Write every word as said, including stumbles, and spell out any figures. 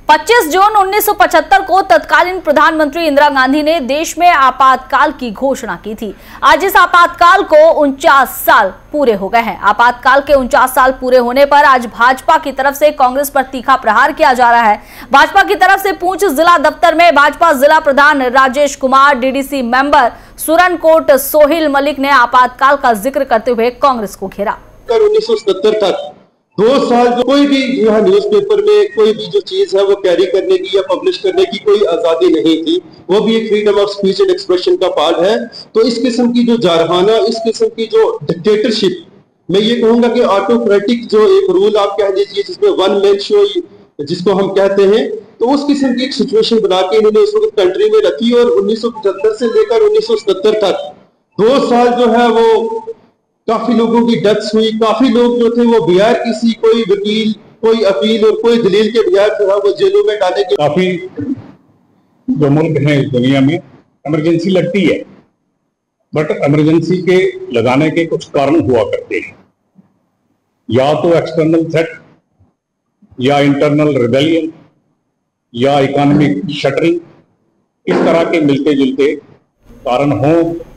पच्चीस जून उन्नीस सौ पचहत्तर को तत्कालीन प्रधानमंत्री इंदिरा गांधी ने देश में आपातकाल की घोषणा की थी। आज इस आपातकाल को उनचास साल पूरे हो गए हैं। आपातकाल के उनचास साल पूरे होने पर आज भाजपा की तरफ से कांग्रेस पर तीखा प्रहार किया जा रहा है। भाजपा की तरफ से पुंछ जिला दफ्तर में भाजपा जिला प्रधान राजेश कुमार, डीडीसी मेंबर सुरनकोट सोहिल मलिक ने आपातकाल का जिक्र करते हुए कांग्रेस को घेरा। उन्नीस सौ सत्तर तक दो साल जो कोई भी जो है न्यूज़पेपर में कोई भी जो चीज है वो कैरी करने की या पब्लिश करने की कोई आजादी नहीं थी। वो भी एक freedom of speech and expression का पार्ट है। तो इस किस्म की जो जारहाना, इस किस्म की जो डिक्टेटरशिप, मैं ये कहूंगा कि ऑटोक्रेटिक जो एक रूल आप कह लीजिए, जिसमें वन मैन शो जिसको हम कहते हैं, तो उस किस्म की एक सिचुएशन बना के इन्होंने इस वक्त कंट्री में रखी। और उन्नीस सौ पचहत्तर से लेकर उन्नीस सौ सत्तर तक दो साल जो है वो काफी लोगों की डेथ्स हुई। काफी लोग जो थे वो बगैर किसी कोई वकील, कोई अपील और कोई दलील के बगैर जो है वो जेलों में डाले गए। काफी जो मुल्क हैं इस दुनिया में इमरजेंसी लगती है, बट इमरजेंसी के लगाने के कुछ कारण हुआ करते हैं। या तो एक्सटर्नल थ्रेट, या इंटरनल रिबेलियन, या इकोनॉमिक शटरिंग, इस तरह के मिलते जुलते कारण हों